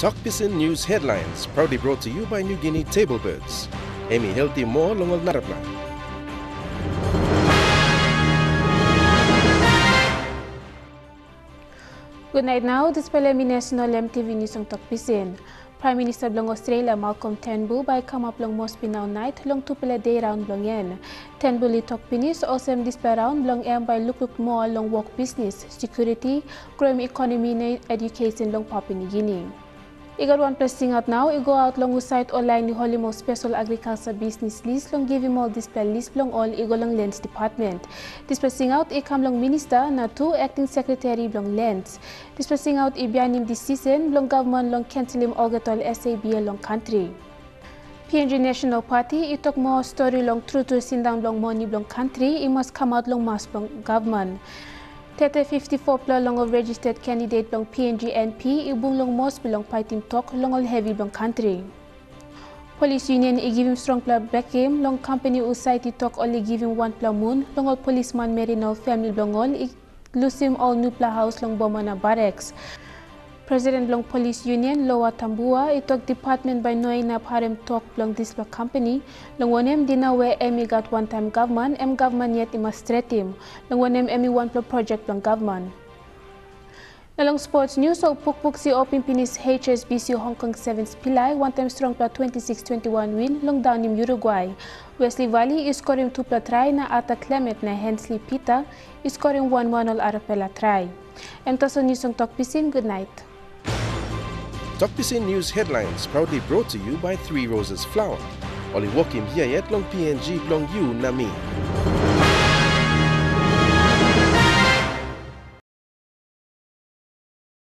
Tokpisin News Headlines, proudly brought to you by New Guinea Table Birds. Emi Healthy Mo Longol Naraplan. Good night now, this is Palemi National MTV News on Tokpisin. Prime Minister Blong Australia Malcolm Turnbull by come up long Mospinau night long tupele day round Blong yen. Turnbull li Tokpinis awesome display round Blong em by look more long work business, security, growing economy, education long Papua New Guinea. I got one pressing out now. I go out long site online the Holimo Special Agriculture Business List long give him all display list long all I go long Lands Department. This pressing out I come long Minister na two acting secretary long Lands. This pressing out I bianim this season long government long cancelim orgatol SAB long country. PNG National Party I talk more story long true to sin down long money long country. I must come out long mass long government. 54 long of registered candidate long PNG NP ibung long most belong fighting talk long all heavy long country. Police union I give him strong plug back him long company society talk only give him one pla moon long all policeman Merino family long all I lose him all new pla house long Bomana barracks. President long police union Lowa Tambua I talk department by Noina Parem talk long this company long onem dina where Emi got one time government government yet imastratim long onem Emi one project long government. Along sports news so pukpuk si open pinis HSBC Hong Kong Sevens Pilai one time strong pla 26-21 win long down in Uruguay. Wesley Valley is scoring 2 pla try na Ata Clement na Hensley Peter is scoring 1-1 all Arapela try. Toso news on Tokpisin, good night. Tokpisin News Headlines, proudly brought to you by Three Roses Flour. Oli Wokim here yet long PNG long you na me.